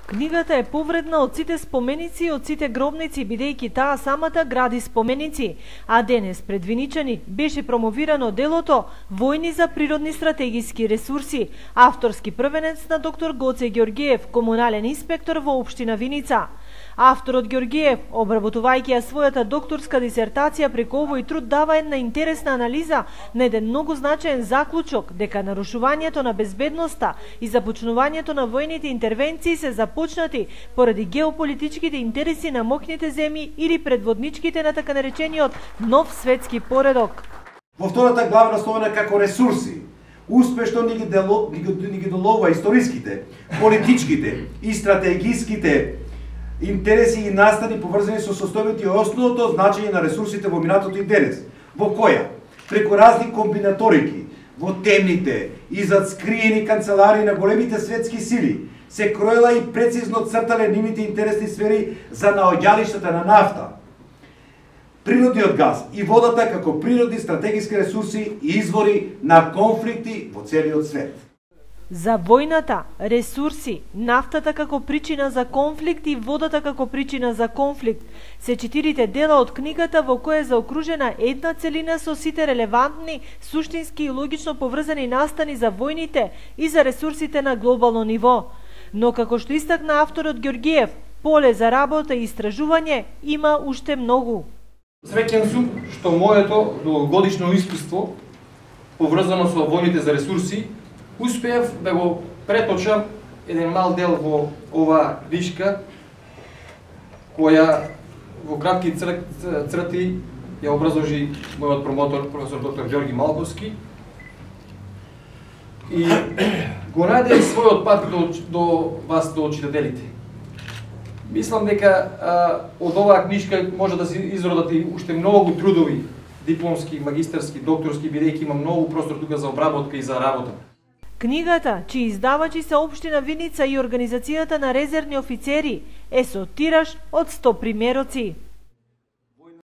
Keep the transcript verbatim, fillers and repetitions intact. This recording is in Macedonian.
Книгата е повредна од сите споменици и од сите гробници, бидејќи таа самата гради споменици, а денес пред Виничани беше промовирано делото Војни за природни стратегиски ресурси, авторски првенец на доктор Гоце Ѓоргиев, комунален инспектор во општина Виница. Авторот Ѓоргиев, обработувајќи ја својата докторска дисертација преку овој труд, дава една интересна анализа на еден многу значаен заклучок дека нарушувањето на безбедноста и започнувањето на војните интервенции се започнати поради геополитичките интереси на моќните земји или предводничките на така наречениот нов светски поредок. Во втората глава насловена како ресурси, успешно ни ги, дело, ни ги, ни ги доловува историските, политичките и стратегиските интереси и настани поврзани со состојбето и основното значење на ресурсите во минатото и денес, во која, преку разни комбинаторики, во темните и зад скриени канцелари на големите светски сили, се кроила и прецизно цртале нивните интересни сфери за наоѓалиштата на нафта, природниот газ и водата како природни стратегиски ресурси и извори на конфликти во целиот свет. За војната, ресурси, нафтата како причина за конфликт и водата како причина за конфликт се четирите дела од книгата во која е заокружена една целина со сите релевантни, суштински и логично поврзани настани за војните и за ресурсите на глобално ниво. Но како што истакна авторот Ѓоргиев, поле за работа и истражување има уште многу. Среќен сум што моето долгогодишно искуство поврзано со војните за ресурси успеав да го преточам еден мал дел во оваа книжка, која во кратки црти ја образложи мојот промотор, професор доктор Ѓорги Малковски, и го најде својот пат до, до вас, до читателите. Мислам дека а, од оваа книжка може да се изродат и уште многу трудови, дипломски, магистарски, докторски, бидејќи има многу простор тука за обработка и за работа. Книгата, чии издавачи се општина Виница и Организацијата на резервни офицери, е со тираж од сто примероци.